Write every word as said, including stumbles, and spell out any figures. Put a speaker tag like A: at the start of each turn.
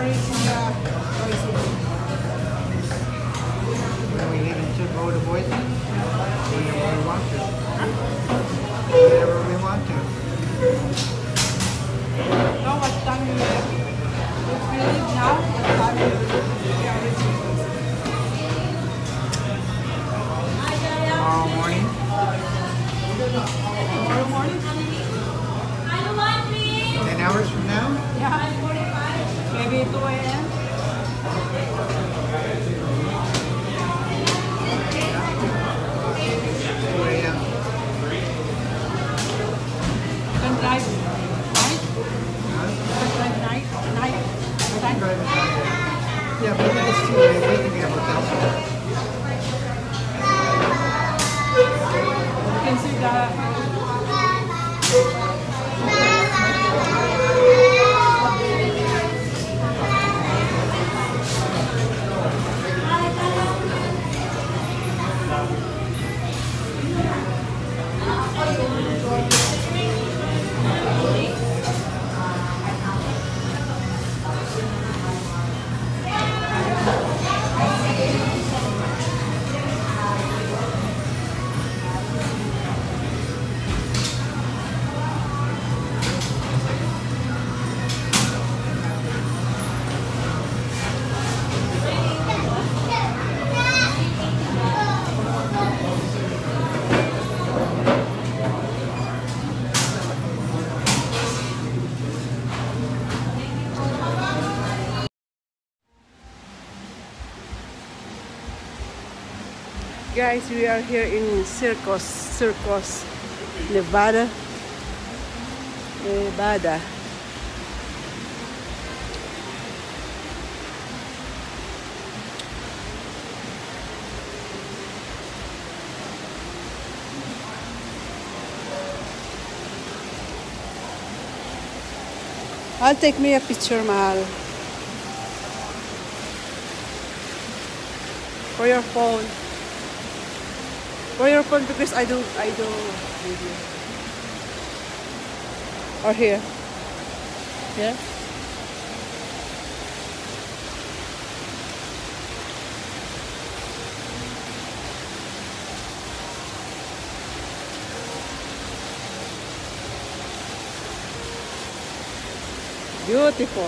A: reaching the Boise.
B: When we leave to go to Boise, whenever we want to. Whenever we want to.
A: No, what time we leave? If we leave now, what time we leave? We are reaching Boise.
B: Tomorrow morning.
A: Tomorrow morning?
B: Ten hours from now?
A: Yeah. Maybe two A M
B: two A M
A: You can drive night? You can drive night? Night? Night?
B: Yeah, maybe it's two A M We can get a hotel somewhere.
A: You can see the... Guys, we are here in Circus, Circus, Nevada, Nevada. I'll take me a picture, Mahal, for your phone. For your phone, because I do I do video. Or here. Yeah. Beautiful.